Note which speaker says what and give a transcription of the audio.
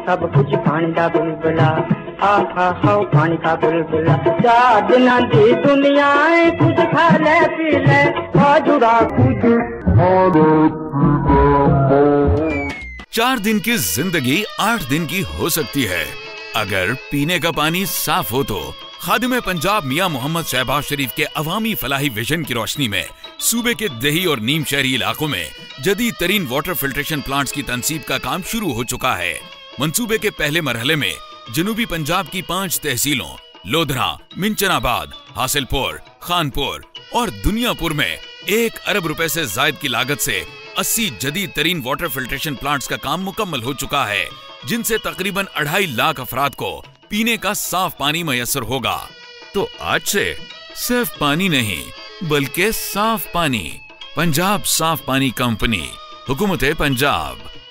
Speaker 1: सब कुछ पानी दा बुलबुला, हा हा हा पानी का बुलबुला। 4 दिनां दी दुनिया है, कुछ खा ले पी ले, जुड़ा कुछ
Speaker 2: 4 दिन की जिंदगी 8 दिन की हो सकती है अगर पीने का पानी साफ हो तो। खादिम पंजाब मियां मोहम्मद शहबाज शरीफ के अवामी फलाही विजन की रोशनी में सूबे के देही और नीम शहरी इलाकों में जदीद तरीन वाटर फिल्ट्रेशन प्लांट्स की तनसीब का काम शुरू हो चुका है। मंसूबे के पहले मरहले में जनूबी पंजाब की 5 तहसीलों लोधरा, मिंचनाबाद, हासिलपुर, खानपुर और दुनियापुर में 1 अरब रुपए से जायद की लागत से 80 जदीद तरीन वाटर फिल्ट्रेशन प्लांट्स का काम मुकम्मल हो चुका है, जिनसे तकरीबन 2.5 लाख अफराद को पीने का साफ पानी मयसर होगा। तो आज से सिर्फ पानी नहीं बल्कि साफ पानी। पंजाब साफ पानी कंपनी, हुकूमत पंजाब।